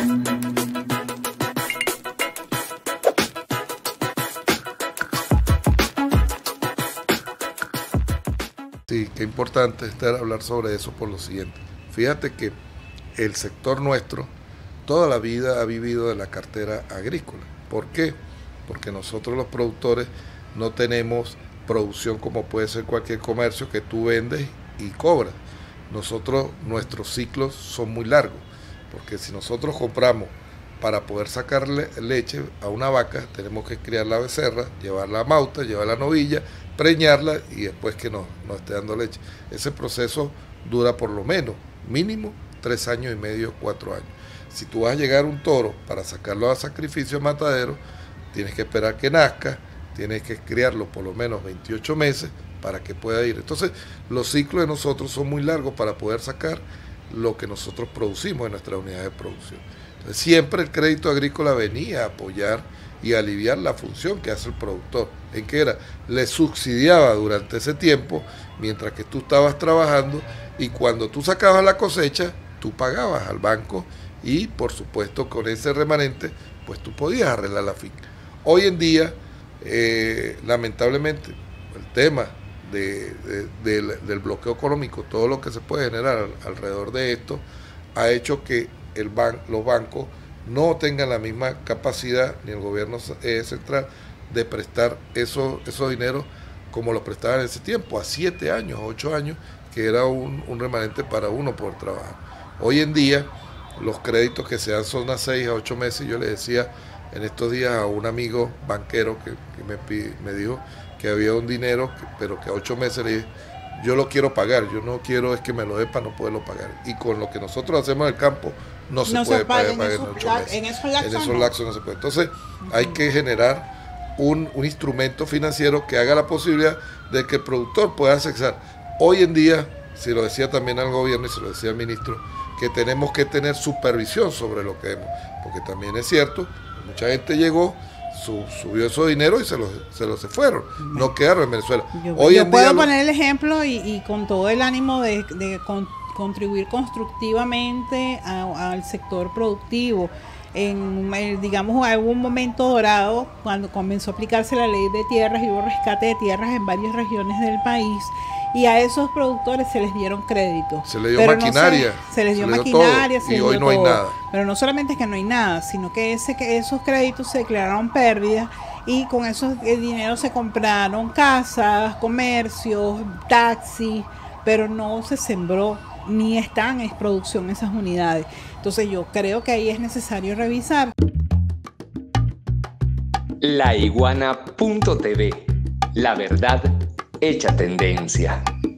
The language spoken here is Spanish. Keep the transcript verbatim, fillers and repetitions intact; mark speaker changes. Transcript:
Speaker 1: Sí, qué importante estar hablar sobre eso por lo siguiente. Fíjate que el sector nuestro toda la vida ha vivido de la cartera agrícola. ¿Por qué? Porque nosotros los productores no tenemos producción como puede ser cualquier comercio que tú vendes y cobras. Nosotros, nuestros ciclos son muy largos, porque si nosotros compramos para poder sacarle leche a una vaca, tenemos que criar la becerra, llevarla a Mauta, llevarla a Novilla, preñarla y después que nos, nos esté dando leche. Ese proceso dura por lo menos, mínimo, tres años y medio, cuatro años. Si tú vas a llegar a un toro para sacarlo a sacrificio matadero, tienes que esperar que nazca, tienes que criarlo por lo menos veintiocho meses para que pueda ir. Entonces, los ciclos de nosotros son muy largos para poder sacar lo que nosotros producimos en nuestra unidad de producción. Entonces, siempre el crédito agrícola venía a apoyar y a aliviar la función que hace el productor. ¿En qué era? Le subsidiaba durante ese tiempo, mientras que tú estabas trabajando, y cuando tú sacabas la cosecha, tú pagabas al banco y, por supuesto, con ese remanente, pues tú podías arreglar la finca. Hoy en día, eh, lamentablemente, el tema de, de, de, del bloqueo económico, todo lo que se puede generar alrededor de esto, ha hecho que el ban los bancos no tengan la misma capacidad, ni el gobierno eh, central, de prestar esos, esos dineros como los prestaban en ese tiempo, a siete años, ocho años, que era un, un remanente para uno por trabajar. Hoy en día, los créditos que se dan son a seis a ocho meses. Yo le decía en estos días a un amigo banquero que, que me, pide, me dijo que había un dinero, que, pero que a ocho meses le dije, yo lo quiero pagar, yo no quiero es que me lo dé para no poderlo pagar. Y con lo que nosotros hacemos en el campo, no se no puede se pagar, pagar en, en ocho meses. En esos lapsos, en esos lapsos no. no se puede. Entonces, uh-huh. hay que generar un, un instrumento financiero que haga la posibilidad de que el productor pueda accesar. Hoy en día, se lo decía también al gobierno y se lo decía al ministro, que tenemos que tener supervisión sobre lo que vemos, porque también es cierto, mucha gente llegó, su, subió esos dinero y se los, se los se fueron, no quedaron en Venezuela.
Speaker 2: Yo,
Speaker 1: Hoy
Speaker 2: yo
Speaker 1: en
Speaker 2: puedo
Speaker 1: día
Speaker 2: poner el ejemplo y, y con todo el ánimo de, de con, contribuir constructivamente a, al sector productivo. En, digamos, hubo un momento dorado cuando comenzó a aplicarse la ley de tierras y hubo rescate de tierras en varias regiones del país, y a esos productores se les dieron créditos.
Speaker 1: Se les dio pero maquinaria.
Speaker 2: No se, se les dio se maquinaria,
Speaker 1: todo,
Speaker 2: se
Speaker 1: y
Speaker 2: les
Speaker 1: hoy
Speaker 2: dio
Speaker 1: no hay
Speaker 2: todo.
Speaker 1: nada.
Speaker 2: Pero no solamente es que no hay nada, sino que, ese, que esos créditos se declararon pérdidas y con esos dinero se compraron casas, comercios, taxis, pero no se sembró ni están en producción esas unidades. Entonces yo creo que ahí es necesario revisar.
Speaker 3: La Iguana punto T V, la verdad hecha tendencia.